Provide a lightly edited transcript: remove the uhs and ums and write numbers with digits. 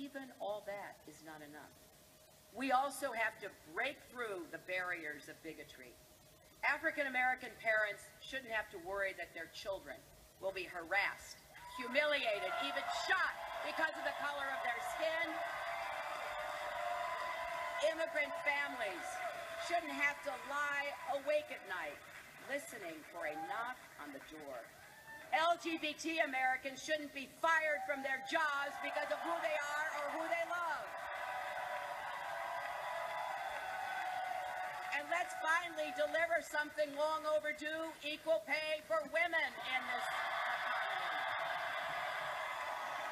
even all that is not enough. We also have to break through the barriers of bigotry. African American parents shouldn't have to worry that their children will be harassed, humiliated, even shot because of the color of their skin. Immigrant families shouldn't have to lie awake at night listening for a knock on the door. LGBT Americans shouldn't be fired from their jobs because of who they are or who they love. And let's finally deliver something long overdue, equal pay for women in this